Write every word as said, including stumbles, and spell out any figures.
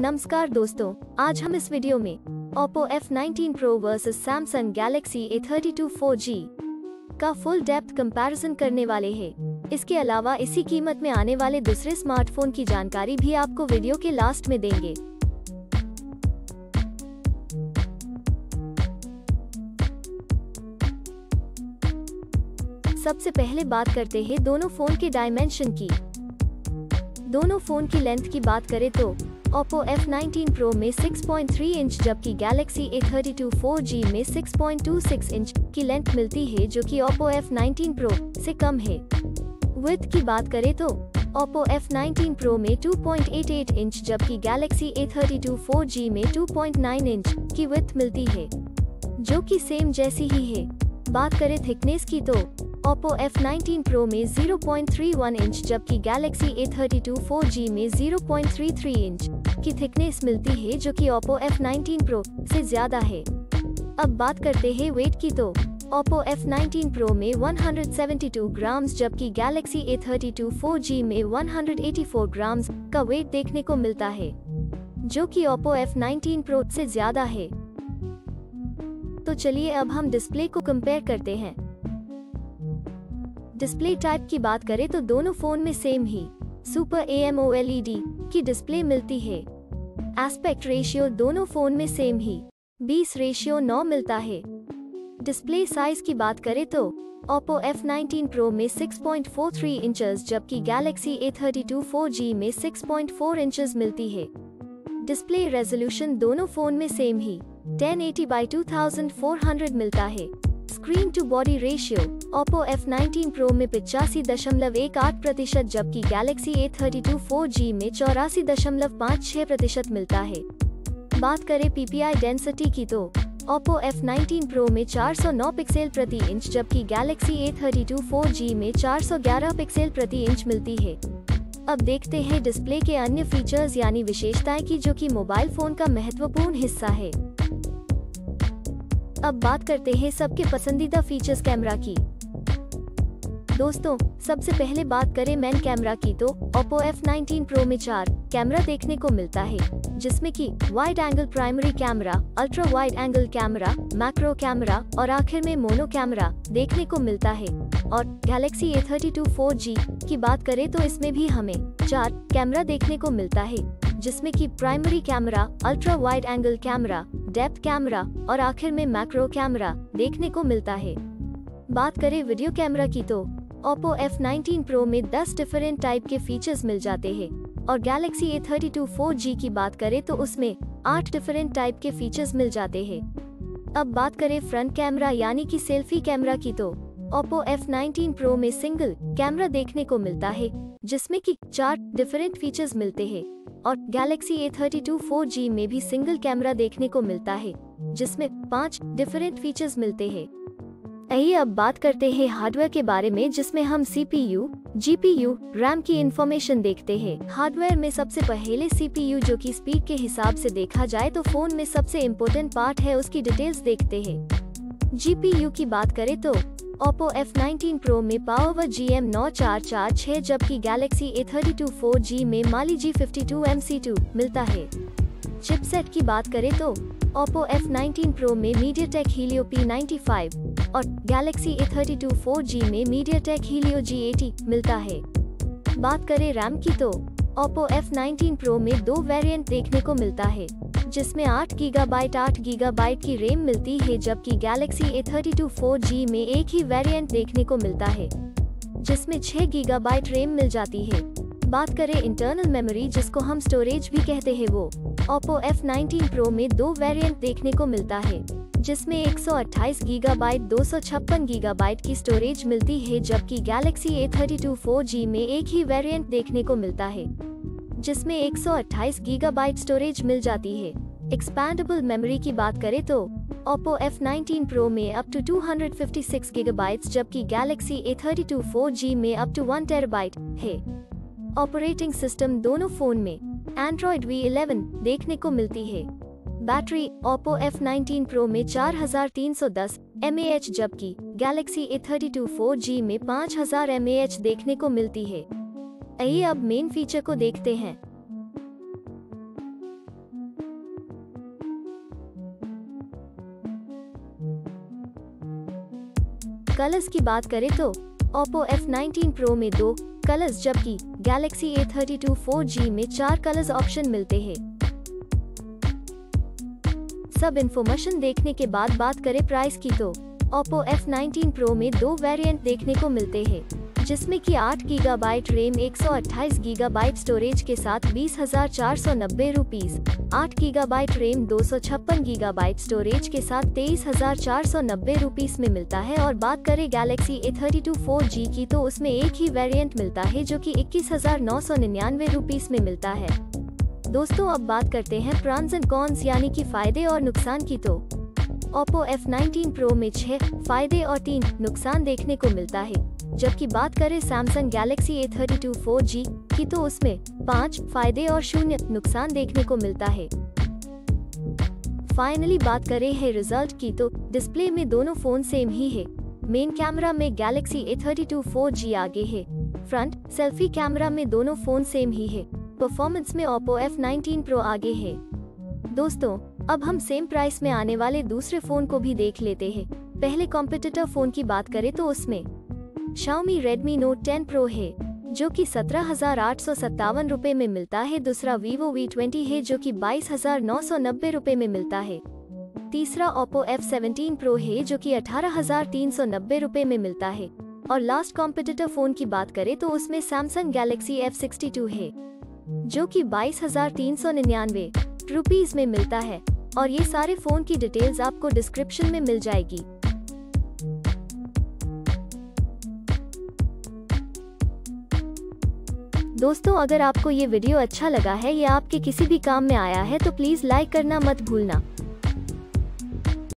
नमस्कार दोस्तों, आज हम इस वीडियो में Oppo F nineteen Pro versus Samsung Galaxy A thirty two four G का फुल डेप्थ कंपैरिजन करने वाले हैं। इसके अलावा इसी कीमत में आने वाले दूसरे स्मार्टफोन की जानकारी भी आपको वीडियो के लास्ट में देंगे। सबसे पहले बात करते हैं दोनों फोन के डायमेंशन की। दोनों फोन की लेंथ की बात करें तो Oppo एफ नाइनटीन Pro में सिक्स पॉइंट थ्री इंच जबकि Galaxy A thirty two four G में six point two six inch की लेंथ मिलती है, जो कि Oppo एफ नाइनटीन Pro से कम है। विड्थ की बात करें तो Oppo एफ नाइनटीन Pro में two point eight eight inch जबकि Galaxy A thirty two four G में टू पॉइंट नाइन इंच की विड्थ मिलती है, जो कि सेम जैसी ही है। बात करें थिकनेस की तो Oppo एफ नाइनटीन Pro में zero point three one inch जबकि Galaxy A thirty two four G में zero point three three inch की थिकनेस मिलती है, जो कि Oppo एफ नाइनटीन Pro से ज्यादा है। अब बात करते हैं वेट की तो Oppo एफ नाइनटीन Pro में one hundred seventy two grams जबकि Galaxy A thirty two four G में one hundred eighty four grams का वेट देखने को मिलता है, जो कि Oppo एफ नाइनटीन Pro से ज्यादा है। तो चलिए अब हम डिस्प्ले को कंपेयर करते हैं। डिस्प्ले टाइप की बात करें तो दोनों फोन में सेम ही सुपर एमोलेड की डिस्प्ले मिलती है। एस्पेक्ट रेशियो दोनों फोन में सेम ही बीस रेशियो नौ मिलता है। डिस्प्ले साइज की बात करें तो Oppo एफ नाइनटीन Pro में six point four three inches जबकि Galaxy A thirty two four G में सिक्स पॉइंट फोर इंचेस मिलती है। डिस्प्ले रेजोल्यूशन दोनों फोन में सेम ही ten eighty by two thousand four hundred मिलता है। Screen to body ratio Oppo F nineteen Pro में पिचासी दशमलव एक आठ प्रतिशत जबकि Galaxy A thirty two four G में चौरासी दशमलव पाँच छह प्रतिशत मिलता है। बात करें पीपीआई डेंसिटी की तो Oppo एफ नाइनटीन Pro में चार सौ नौ पिक्सल प्रति इंच जबकि Galaxy A thirty two four G में चार सौ ग्यारह पिक्सल प्रति इंच मिलती है। अब देखते हैं डिस्प्ले के अन्य फीचर्स यानी विशेषताएं की, जो कि मोबाइल फोन का महत्वपूर्ण हिस्सा है। अब बात करते हैं सबके पसंदीदा फीचर्स कैमरा की। दोस्तों, सबसे पहले बात करें मेन कैमरा की तो Oppo एफ नाइनटीन Pro में चार कैमरा देखने को मिलता है, जिसमें कि wide angle primary camera, ultra wide angle camera, macro camera और आखिर में मोनो कैमरा देखने को मिलता है। और Galaxy A thirty two four G की बात करें तो इसमें भी हमें चार कैमरा देखने को मिलता है, जिसमें कि primary camera, ultra wide angle camera, depth camera और आखिर में मैक्रो कैमरा देखने को मिलता है। बात करें वीडियो कैमरा की तो Oppo एफ नाइनटीन Pro में दस डिफरेंट टाइप के फीचर्स मिल जाते हैं और Galaxy A thirty two four G की बात करें तो उसमें आठ डिफरेंट टाइप के फीचर्स मिल जाते हैं। अब बात करें फ्रंट कैमरा यानी कि सेल्फी कैमरा की तो Oppo एफ नाइनटीन Pro में सिंगल कैमरा देखने को मिलता है, जिसमें कि चार डिफरेंट फीचर्स मिलते हैं और Galaxy A thirty two four G में भी सिंगल कैमरा देखने को मिलता है, जिसमें पांच डिफरेंट फीचर्स मिलते हैं। आइए अब बात करते हैं हार्डवेयर के बारे में, जिसमें हम सीपीयू, जीपीयू, रैम की इंफॉर्मेशन देखते हैं। हार्डवेयर में सबसे पहले सीपीयू, जो कि स्पीड के हिसाब से देखा जाए तो फोन में सबसे इम्पोर्टेंट पार्ट है, उसकी डिटेल्स देखते हैं। जीपीयू की बात करें तो Oppo एफ नाइनटीन Pro में पावर जी एम नाइन चार चार छह जबकि Galaxy A thirty two four G में Mali G fifty two M C two मिलता है। चिपसेट की बात करें तो Oppo एफ नाइनटीन Pro में MediaTek Helio P ninety five और Galaxy A thirty two four G में MediaTek Helio जी एटी मिलता है। बात करें रैम की तो Oppo एफ नाइनटीन Pro में दो वेरिएंट देखने को मिलता है, जिसमें आठ गीगाबाइट आठ गीगाबाइट की रैम मिलती है, जबकि Galaxy A thirty two four G में एक ही वेरिएंट देखने को मिलता है, जिसमें छह गीगाबाइट रैम मिल जाती है। बात करें इंटरनल मेमोरी, जिसको हम स्टोरेज भी कहते हैं, वो Oppo एफ नाइनटीन Pro में दो वेरिएंट देखने को मिलता है, जिसमें एक सौ अट्ठाईस गीगाबाइट दो सौ छप्पन गीगाबाइट की स्टोरेज मिलती है, जबकि Galaxy A thirty two four G में एक ही वेरिएंट देखने को मिलता है, जिसमें एक सौ अट्ठाईस गीगाबाइट स्टोरेज मिल जाती है। एक्सपैंडेबल मेमोरी की बात करें तो Oppo एफ नाइनटीन Pro में up to two hundred fifty six gigabytes जबकि Galaxy A thirty two four G में अप टू वन टेराबाइट है। ऑपरेटिंग सिस्टम दोनों फोन में Android वी इलेवन देखने को मिलती है। Battery Oppo F nineteen Pro में चार हज़ार तीन सौ दस एम ए एच जबकि Galaxy A thirty two four G में पाँच हज़ार एम ए एच देखने को मिलती है। आइए अब मेन फीचर को देखते हैं। कलर्स की बात करें तो Oppo एफ नाइनटीन Pro में दो कलर्स जबकि Galaxy A thirty two four G में चार कलर्स ऑप्शन मिलते हैं। सब इन्फॉर्मेशन देखने के बाद बात करें प्राइस की तो Oppo एफ नाइनटीन Pro में दो वेरिएंट देखने को मिलते हैं, जिसमें कि आठ गीगाबाइट रैम एक सौ अट्ठाईस गीगाबाइट स्टोरेज के साथ बीस हजार चार सौ नब्बे रुपीस, आठ गीगाबाइट रैम दो सौ छप्पन गीगाबाइट स्टोरेज के साथ तेईस हजार चार सौ नब्बे रुपीस में मिलता है। और बात करें Galaxy A thirty two four G की तो उसमें एक ही वेरिएंट मिलता है जो कि इक्कीस हजार नौ सौ निन्यानवे रुपीस में मिलता है। दोस्तों अब बात करते हैं प्रॉन्स एंड कॉन्स यानी कि फायदे और नुकसान की तो Oppo एफ नाइनटीन Pro में छह फायदे और तीन नुकसान देखने को मिलता है, जबकि बात करें Samsung Galaxy A thirty two four G की तो उसमें पाँच फायदे और शून्य नुकसान देखने को मिलता है। फाइनली बात करें है रिजल्ट की तो डिस्प्ले में दोनों फोन सेम ही है। मेन कैमरा में Galaxy A thirty two four G आगे है, फ्रंट सेल्फी कैमरा में दोनों फोन सेम ही है, परफॉर्मेंस में Oppo एफ नाइनटीन Pro आगे है। दोस्तों अब हम सेम प्राइस में आने वाले दूसरे फोन को भी देख लेते हैं। पहले कॉम्पिटिटर फोन की बात करें तो उसमें Xiaomi Redmi Note ten Pro है जो कि सत्रह हजार आठ सौ सत्तावन रुपए में मिलता है। दूसरा Vivo वी ट्वेंटी है जो कि बाईस हजार नौ सौ नब्बे रुपए में मिलता है। तीसरा Oppo एफ सेवनटीन Pro है जो कि अठारह हजार तीन सौ नब्बे रुपए में मिलता है। और लास्ट कॉम्पिटिटर फोन की बात करें तो उसमें Samsung Galaxy F sixty two है जो कि बाईस हजार तीन सौ निन्यानवे रुपीस में मिलता है। और ये सारे फोन की डिटेल्स आपको डिस्क्रिप्शन में मिल जाएगी। दोस्तों अगर आपको ये वीडियो अच्छा लगा है या आपके किसी भी काम में आया है तो प्लीज लाइक करना मत भूलना।